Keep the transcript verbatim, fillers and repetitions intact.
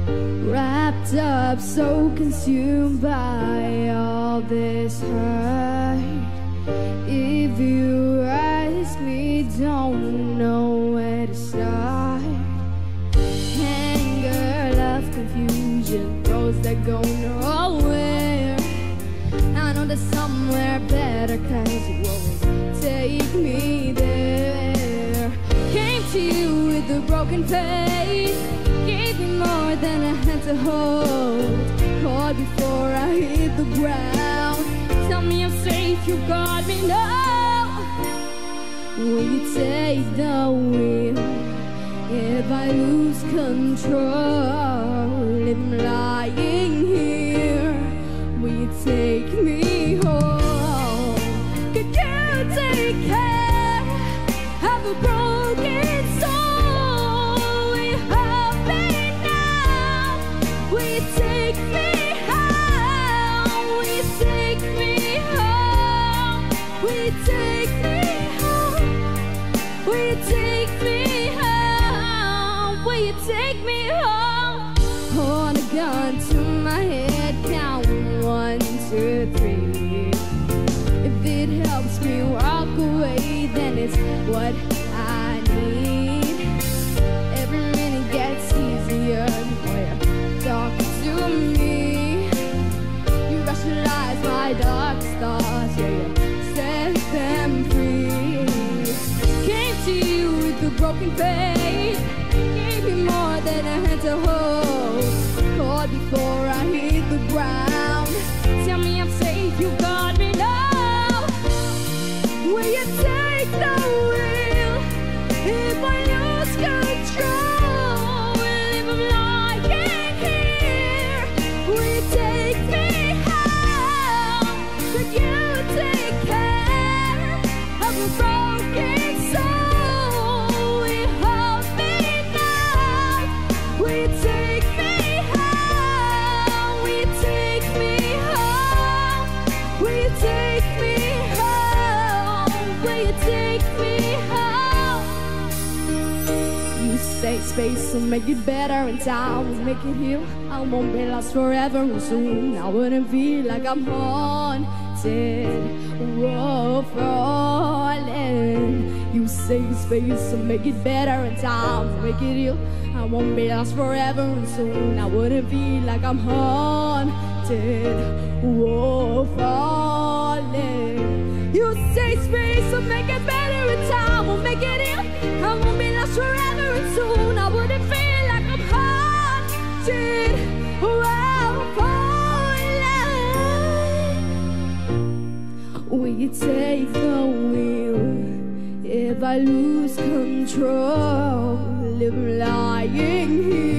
wrapped up, so consumed by all this hurt. If you ask me, don't know where to start. Anger, love, confusion, roads that go nowhere. I know there's somewhere better, 'cause you always take me there. Came to you with a broken face, gave me more than I had to hold. Called before I hit the ground. Tell me I'm safe, you got me now. Will you take the wheel if I lose control? If I'm lying here, will you take me home? Could you take care of a broken soul? Will you help me now? Will you take me home? Will you take me home? Will you take me home? Will you take me home? Will you take me home? Hold a gun to my head, count one, two, three. If it helps me walk away, then it's what I need. Every minute gets easier when you're talking to me. You rationalize my dark thoughts, yeah, you set them free. Came to you with a broken face, gave me more than I had to hold. Called before I hit the ground. Tell me I'm safe, you got me now. Will you take the wheel if I lose control? If I'm lying here, will you take me home? Could you take care of a broken soul? Will you help me now? Will you take me home? Will you take me home? Will you take me home? Will you take me home? You say space will make it better and time will make it heal. I won't be lost forever and soon I wouldn't feel like I'm haunted. Whoa, falling. You say space will make it better and time will make it heal. I won't be lost forever and soon I wouldn't feel like I'm haunted. Whoa, falling. You say space will make it better and time will make it ill. I won't be lost forever and soon I wouldn't feel like I'm haunted. Whoa, falling. Will you take the wheel if I lose control? If I'm lying here,